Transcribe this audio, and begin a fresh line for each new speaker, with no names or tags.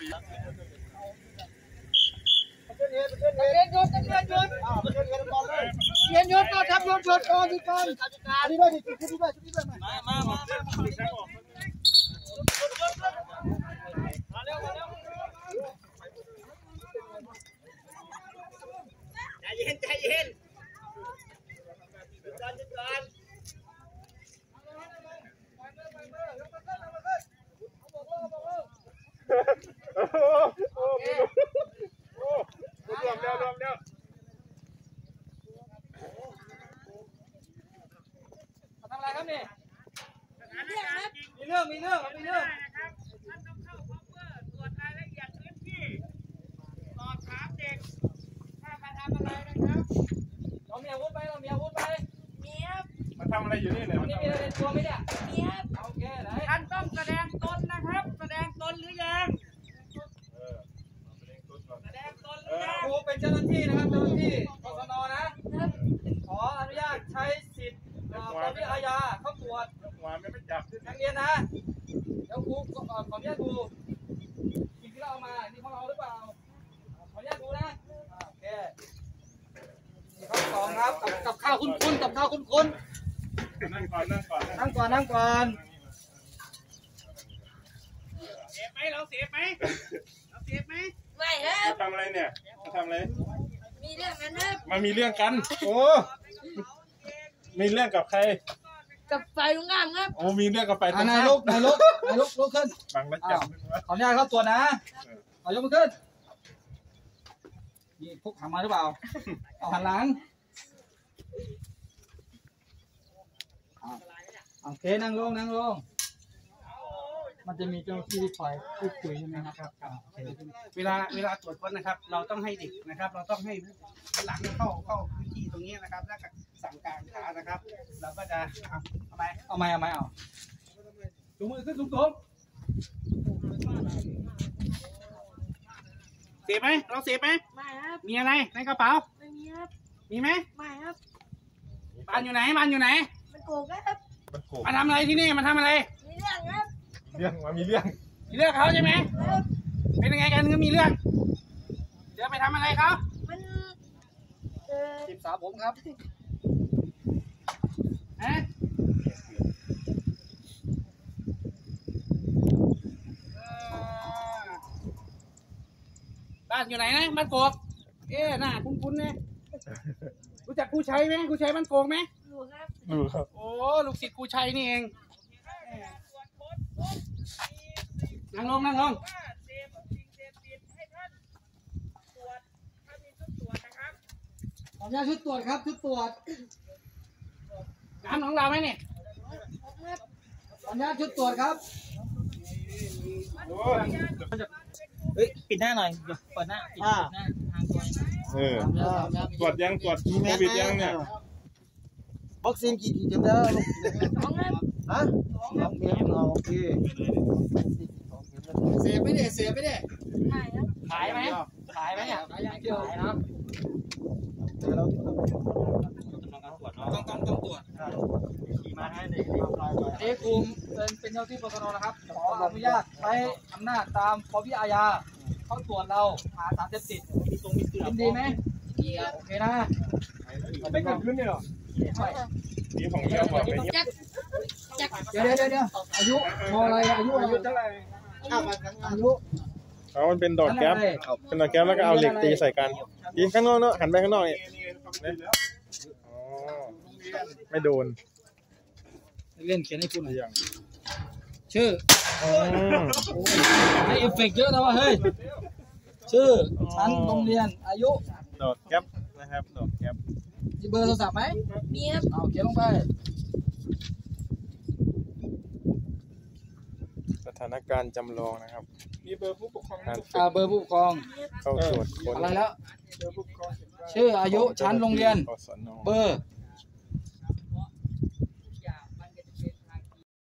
โยนก็ทำโยนก่อนนี่ด้วยดิชุดนี้ด้วยมาใจเย็นก่อนทำอะไรครับเนี่ยมีเรื่องนะครับท่านต้องเข้าพบเพื่อตรวจรายละเอียดพื้นที่สอบถามเด็กถ้ามาทำอะไรนะครับเรามีอาวุธไหมมีครับมาทำอะไรอยู่นี่เนี่ยมีอะไรในตัวไหมเนี่ยมีครับโอเคไหนท่านต้องแสดงตนนะครับแสดงตนหรือยังแสดงตนหรือยังครูเป็นเจ้าหน้าที่นะครับเจ้าหน้าที่กศนนะขออนุญาตใช้สิทธิ์ปวิอาญาเข้าตรวจไม่จับนักเรียนนะเดี๋ยวครูขออนุญาตดูสิ่งที่เราเอามานี่ของเราหรือเปล่าขออนุญาตดูนะโอเคข้อสองครับกับข้าวคุ้นนั่งก่อนเสียบไหมเราเสียบไหมไม่ครับทำอะไรเนี่ยทำอะไรมีเรื่องกันครับมามีเรื่องกันโอ้มีเรื่องกับใครกับไฟลุงงามครับโอ้มีเรื่องกับไฟตรงข้ามนายลุกขึ้นบังแล้วจับขออนุญาตเข้าตัวนะเอายกมือขึ้นนี่พกหามาหรือเปล่าเอาหันหลังโอเคนั่งลงมันจะมีเจ้าหน้าที่คอยพูดคุยใช่ไหมครับเวลาตรวจค้นนะครับเราต้องให้เด็กนะครับเราต้องให้หลังเข้าพื้นที่ตรงนี้นะครับแล้วก็สั่งการขานะครับเราก็จะเอาไหมถุงมือขึ้นสูงเสียบไหมเราเสียบไหมไม่ครับมีอะไรในกระเป๋าไม่มีครับมีไหมไม่ครับบ้านอยู่ไหนมันโกงครับมาทำอะไรที่นี่มาทำอะไรมีเรื่องครับมีเรื่องเขาใช่ไหมครับเป็นยังไงกันก็มีเรื่องเดี๋ยวไปทำอะไรเขามันจีบสาวผมครับบ้านอยู่ไหนนะบ้านโกกหน้าคุ้นๆนะรู้จักครูชัยไหมครูชัยบ้านโกกไหมรู้ครับโอ้ลูกศิษย์ครูชัยนี่เองนั่งลงขออนุญาตชุดตรวจครับชุดตรวจน้ำของเราไหมเนี่ยขออนุญาตชุดตรวจครับปิดหน้าหน่อยเปิดหน้าปิดหน้าทางตรวจยังตรวจโควิดยังเนี่ยวัคซีนกี่เข็มแล้วฮะ2 เข็มโอเคเสียไม่ได้ขายไหมเนี่ยขายเนาะต้องตรวจมาให้เด็กกลุ่มเป็นเจ้าที่ปชรนะครับขออนุญาตใช้อำนาจตามปวิอาญาเข้าตรวจเราหาสารเสพติดดีไหมดีครับโอเคนะไม่เกิดขึ้นเลยหรอนี่ของเยอะกว่าเดี๋ยวอายุพออะไรอายุเท่าไหร่อายุเขามันเป็นดอกแก๊ปแล้วก็เอาเหล็กตีใส่กันยิงข้างนอกเนาะหันไปข้างนอกนี่ไม่โดนเล่นเขียนให้คุณหน่อยอย่างชื่อให้เอฟเฟกต์เยอะนะวะเฮ้ยชื่อชั้นโรงเรียนอายุดอกแก๊ปนะครับดอกแก๊ปมีเบอร์โทรศัพท์ไหมมีครับเอาเขียนลงไปสถานการณ์จำลองนะครับมีเบอร์ผู้ปกครองเบอร์ผู้ปกครองเข้าตรวจค้นอะไรแล้วชื่ออายุชั้นโรงเรียนเบอร์